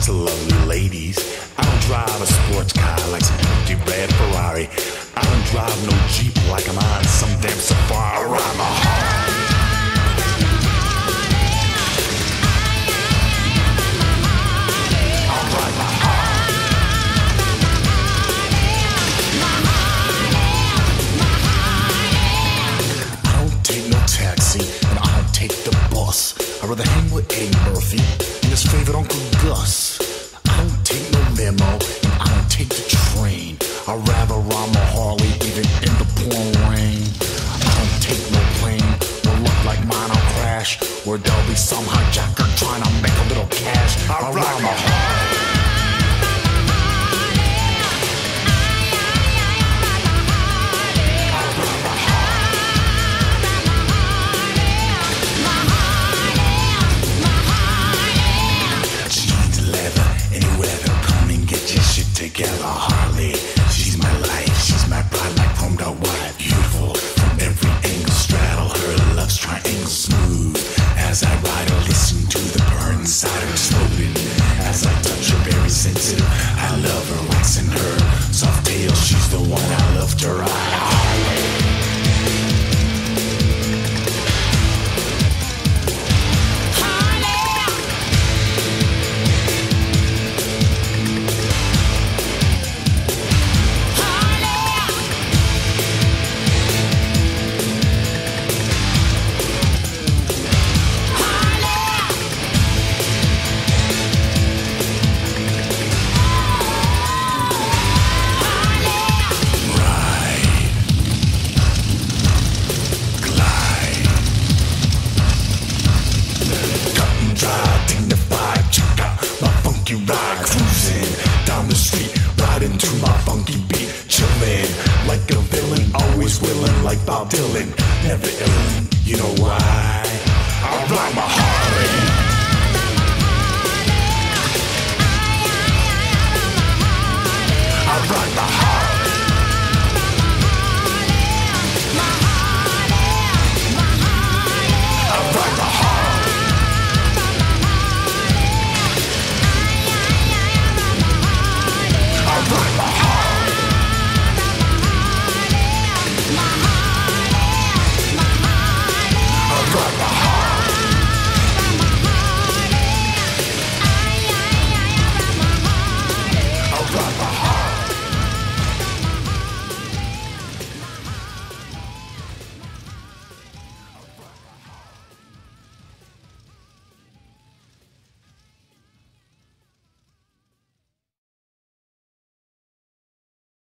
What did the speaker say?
lots of lovely ladies. I don't drive a sports car like some empty red Ferrari. I don't drive no Jeep like I'm on some damn safari. I'm a Harley. I'll ride my Harley. I don't take no taxi and I don't take the bus. I'd rather hang with Eddie Murphy and his favorite Uncle Gus. I don't take no limo and I don't take the train. I'd rather ride my Harley even in the pouring rain. I don't take no plane where luck like mine I'll crash, where there'll be some hijacker trying to make a little cash. I'd ride my Harley. Together, Harley, she's my life, she's my bride, my chromed out wife. Beautiful from every angle, straddle her love's triangle smooth. As I ride her, listen to the burn inside her exploding. As I touch her, very sensitive, I love her, waxing her soft tail, she's the one I loved her. Harley. Ride, cruising down the street, riding to my funky beat, chillin' like a villain, always willin' like Bob Dylan, never illin'. You know why? I ride my heart.